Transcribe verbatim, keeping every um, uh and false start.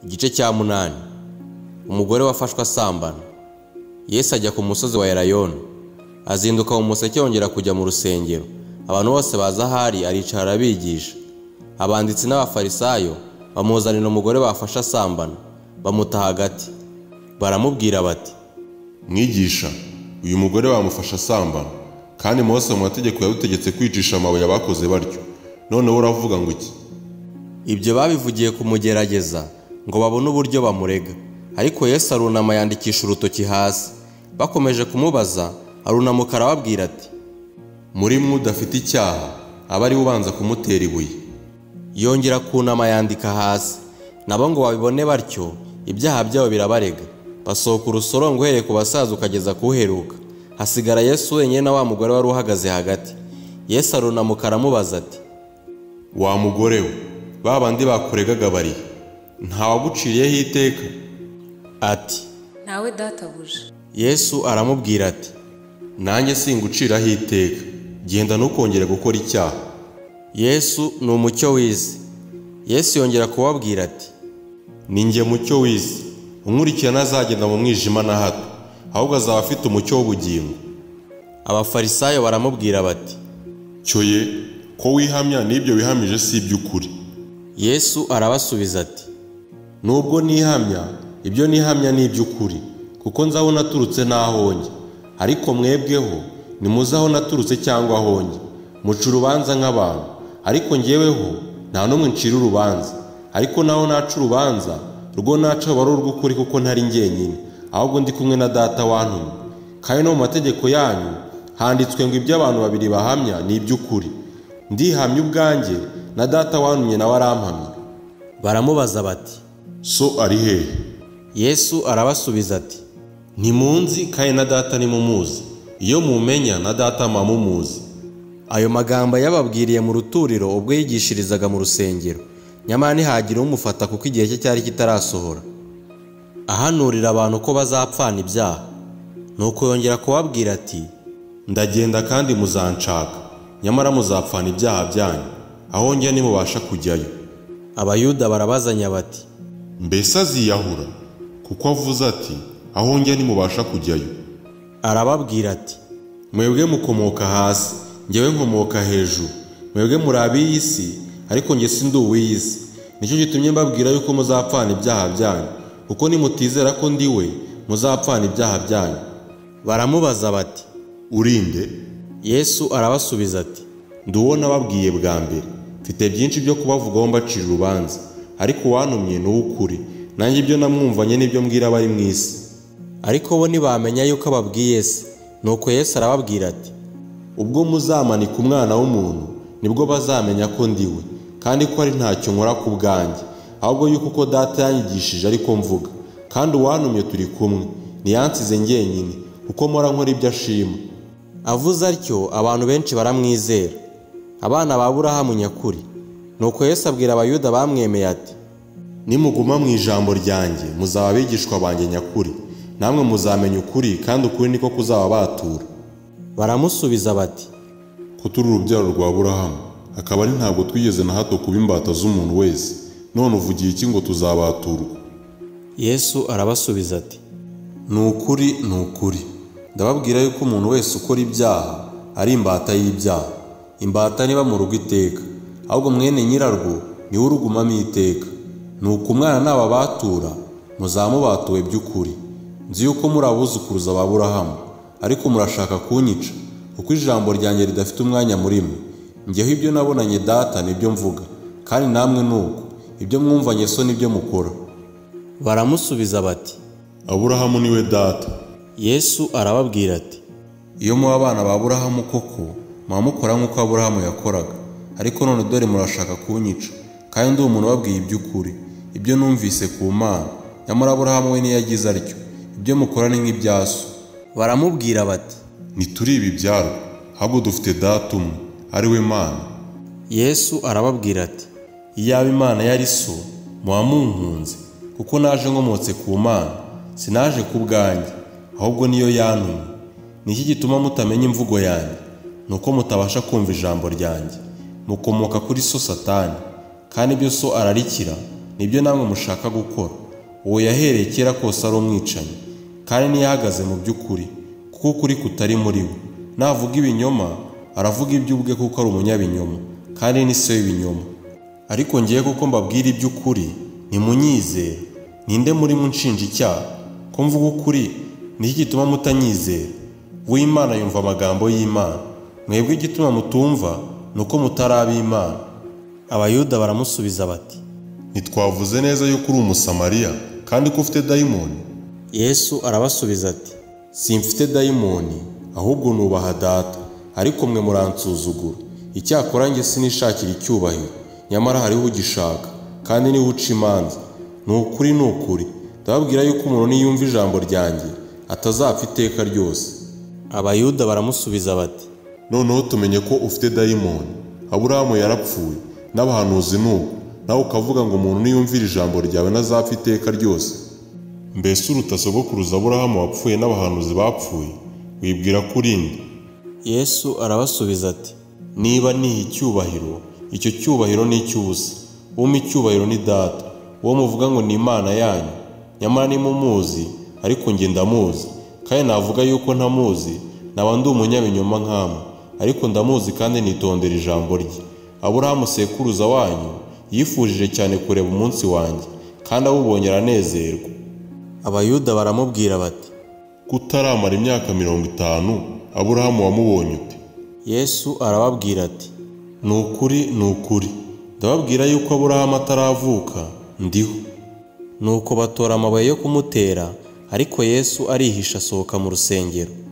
Igice cya munani. Umugore wafashwe asambana. Yesu ajya ku musozi wa Elayono, azinduka mu museke yongera kujya mu rusengero. Abantu bose baza ahari aricara arabigisha. Abanditsi n'abafarisayo bamuzanira umugore bafashe asambana, bamuta hagati. Baramubwira bati, Mwigisha, uyu mugore bamufashe asambana, kandi Mose mu mategeko yadutegetse kwicisha amabuye abakoze batyo. None wowe uravuga ngo iki? Ibyo babivugiye kumugerageza ngo babone uburyo bamurega. Ariko Yesu arunama yandikisha urutoki hasi. Bakomeje kumubaza, arunamuka arababwira ati, muri mwe udafite icyaha aba ari ubanza kumutera ibuye. Yongera kunama yandika hasi. Nabo ngo babibone batyo, ibyaha byabo birabarega. Basohoka urusorongo uhereye ku basaza ukageza kuheruka. Hasigara Yesu wenyine na wa mugore wari uhagaze hagati. Yesu arunamuka aramubaza ati, wa mugore we, ba bandi bakuregaga bari ntawaguciriyeho iteka? Ati, ntawe databuja. Yesu aramubwira ati, nanjye singuciraho iteka, genda ntukongere gukora icyaha. Yesu ni umucyo w'isi. Yesu yongera kubabwira ati, ni njye mucyo w'isi, unkurikira ntazagenda mu mwijima na hato, ahubwo azaba afite umucyo w'ubugingo. Abafarisayo baramubwira bati, cyoye ko wihamya n'ibyo wihamije si iby'ukuri. Yesu arabasubiza ati, nubwo nihamya, ibyo nihamya ni iby'ukuri, kuko nzaho naturutse n'aho njya. Ariko mwebweho nimuze aho naturutse cyangwa aho njya, muca urubanza nk'abantu, ariko njyeweho nta n'umwe ncira urubanza. Ariko naho naca urubanza, rwo naca ruba ari urw'ukuri, kuko ntari njyenyine, ahubwo ndi kumwe na Data wantumye. Kandi no mu mategeko yanyu handitswe ngo ibyo abantu babiri bahamya ni iby'ukuri. Ndihamya ubwanjye, na Data wantumye nawe arampamya. Baramubaza bati, so ari hehe? Yesu arabasubiza ati, ntimunzi kandi na Data nimumuzi. Iyo mumenya na Data mumumuzi. Ayo magambo yababwiriye mu ruturiro ubwo yigishirizaga mu rusengero. Nyamara ntihagira umufata kuko igihe cye cyari kitarasohora. Ahanurira abantu ko bazapfana ibyaha. Nuko yongera kubabwira ati, ndagenda kandi muzanshaka, nyamara muzapfana ibyaha byanyu, aho njya nimubasha kujyayo. Abayuda barabazanya bati, mbese aziyahura kuko avuze ati, aho njya nimubasha kujyayo? Arababwira ati, mwebwe mukomoka hasi, njyewe nkomoka hejuru. Mwebwe muri ab'iyi si, ariko njye si ndi uw'iyi si. Nicyo gitumye mbabwira yuko muzapfana ibyaha byanyu, kuko nimutizera ko ndi we, muzapfana ibyaha byanyu. Baramubaza bati, urinde? Yesu arabasubiza ati, ndi uwo nababwiye bwa mbere. Mfite byinshi byo kubavugaho mbacira urubanza, ariko uwantumye ni uw'ukuri, nanjye ibyo namwumvanye n'ibyo mbwira abari mu isi. Ariko bo ntibamenya yuko ababwiye se. Nuko Yesu arababwira ati, ubwo muzamanika umwana w'umuntu, nibwo bazamenya ko ndi we, kandi ko ari ntacyo nkora ku bwanjye, ahubwo yuko uko Data yanyigishije ariko mvuga. Kandi uwantumye turi kumwe, ntiyansize njyenyine, kuko mpora nkora ibyo ashima. Avuze atyo abantu benshi baramwizera, abana ba Aburahamu nyakuri. Nuko Yesu abwira abayuda bamwemeye ati, nimuguma mu ijambo ryanjye muzaba abigishwa banjye nyakuri, namwe muzamenya ukuri, kandi ukuri niko kuzaba batura. Baramusubiza bati, ko turi urubyaro rwa Aburahamu, akaba ari ntabwo twigeze na hato kuba imbata z'umuntu wese, none uvugiye iki ngo tuzabaturwa? Yesu arabasubiza ati, ni ukuri ni ukuri, ndababwira yuko umuntu wese ukora ibyaha ari imbata y'ibyaha. Imbata niba mu rugo iteka, ahubwo mwene nyirarwo niwe urugumamo iteka. Nuko umwana nababatura, muzamubatuwe by'ukuri. Nzi yuko muri abuzukuruza ba Aburahamu, ariko murashaka kunyica, kuko ijambo ryanjye ridafite umwanya muri mwe. Njyeho ibyo nabonanye Data nibyo mvuga, kandi namwe nuko ibyo mwumvanye so nibyo mukora. Baramusubiza bati, Aburahamu niwe data. Yesu arababwira ati, iyo muba abana ba Aburahamu koko, muba mukora nk'uko Aburahamu yakoraga. Ariko none dore murashaka kunyica, kandi ndi umuntu ubabwiye iby'ukuri, ibyo numvise ku Mana. Nyamara Aburahamu we ntiyagize atyo, ibyo mukora ni nk'ibya so. Baramubwira bati, ntituri ibibyarwa, ahubwo dufite Data umwe, ari we Mana. Yesu arababwira ati, iyaba Imana yari so, muba munkunze, kuko naje nkomotse ku Mana, sinaje ku bwanjye, ahubwo niyo yantumye. Niki gituma mutamenya imvugo yanjye? Nuko mutabasha kumva ijambo ryanjye. Mukomoka kuri so Satani, kandi ibyo so ararikira nibyo namwe mushaka gukora. Uwo yahereye kera kose ari umwicanyi, kandi ntiyahagaze mu by'ukuri, kuko ukuri kutari muri we. Navuga ibinyoma, aravuga iby'ubwe kuko ari umunyabinyoma, kandi ni se w'ibinyoma. Ariko ngiye kuko mbabwira iby'ukuri, ntimunyizere. Ninde muri mu nshinja icyaha? Ko mvuga ukuri, ni iki gituma mutanyizera? Uw'Imana yumva amagambo y'Imana. Mwebwe igituma mutumva ni uko mutari ab'Imana. Abayuda baramusubiza bati, ntitwavuze neza yuko uri umusamariya kandi ko ufite dayimoni? Yesu arabasubiza ati, simfite dayimoni, ahubwo nubaha Data, ariko mwe muransuzugura. Icyakora njye sinishakira icyubahiro, nyamara hariho ugishaka, kandi niwe uca imanza. Ni ukuri ni ukuri, ndababwira yuko umuntu niyumva ijambo ryanjye atazapfa iteka ryose. Abayuda baramusubiza bati, noneho tumenye ko ufite dayimoni. Aburahamu yarapfuye, n'abahanuzi nuko, nawe ukavuga ngo umuntu niyumvira ijambo ryawe ntazapfa iteka ryose. Mbese uruta sogokuruza Aburahamu wapfuye n'abahanuzi bapfuye? Wibwira ko uri nde? Yesu arabasubiza ati, niba niha icyubahiro, icyo cyubahiro ni icy'ubusa. Umpa icyubahiro ni Data, uwo muvuga ngo ni Imana yanyu. Nyamara nimumuzi, ariko njye ndamuzi, kandi navuga yuko ntamuzi, naba ndi umunyabinyoma nkamwe. Ariko ndamuzi kandi nitondera ijambo rye. Aburahamu sekuruza wanyu yifujije cyane kureba umunsi wanjye, kandi awubonye aranezerwa. Abayuda baramubwira bati, kutaramara imyaka mirongo itanu Aburahamu wamubonye ute? Yesu arababwira ati, ni ukuri ni ukuri, ndababwira yuko Aburahamu ataravuka ndiho. Nuko batora amabuye yo kumutera, ariko Yesu arihisha asohoka mu rusengero.